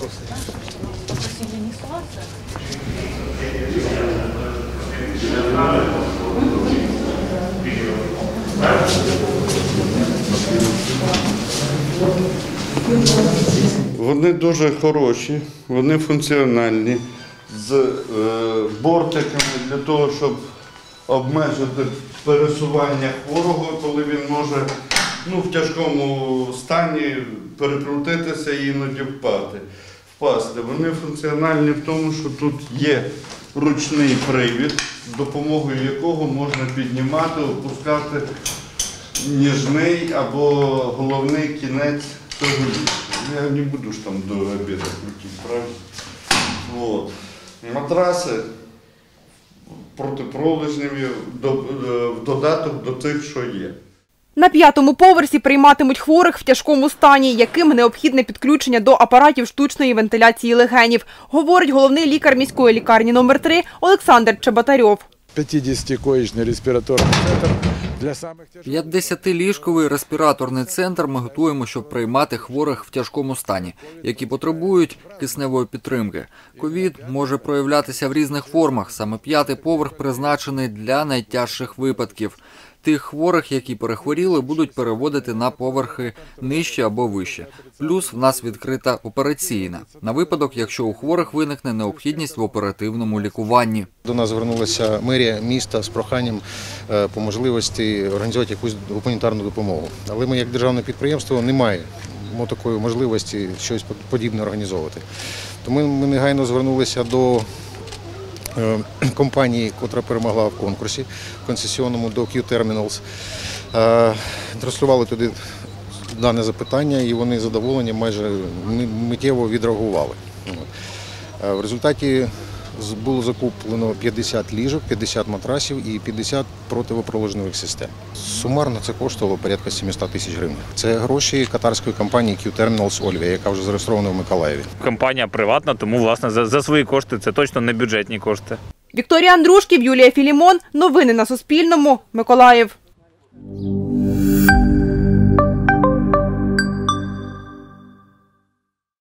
Вони дуже хороші, вони функціональні, з бортиками для того, щоб обмежити пересування хворого, коли він може в тяжкому стані перекрутитися і іноді впасти. Вони функціональні в тому, що тут є ручний привід, з допомогою якого можна піднімати, опускати ніжний або головний кінець того ліжка. Я не буду ж там до обіду крутити, правильно? Матраси протипролежневі в додаток до тих, що є. На 5-му поверсі прийматимуть хворих в тяжкому стані, яким необхідне підключення до апаратів штучної вентиляції легенів, говорить головний лікар міської лікарні номер 3 Олександр Чеботарьов. 50-коечний респіраторний центр. 50-ліжковий респіраторний центр ми готуємо, щоб приймати хворих в тяжкому стані, які потребують кисневої підтримки. ковід може проявлятися в різних формах. Саме 5-й поверх призначений для найтяжчих випадків. Тих хворих, які перехворіли, будуть переводити на поверхи нижче або вище. Плюс в нас відкрита операційна, на випадок, якщо у хворих виникне необхідність в оперативному лікуванні. До нас звернулася мерія міста з проханням по можливості організувати якусь гуманітарну допомогу. Але ми, як державне підприємство, не маємо такої можливості щось подібне організовувати. Тому ми негайно звернулися до компанії, яка перемогла в конкурсі концесіонному, до Q-Terminals. Транслювали туди дане запитання, і вони задоволені, майже миттєво відреагували. В результаті було закуплено 50 ліжок, 50 матрасів і 50 противопролежневих систем. Сумарно це коштувало порядка 700 тисяч гривень. Це гроші катарської компанії Q-Terminals Olvia, яка вже зареєстрована в Миколаєві. Компанія приватна, тому власне за свої кошти це точно не бюджетні кошти. Вікторія Андрушків, Юлія Філімон. Новини на Суспільному. Миколаїв.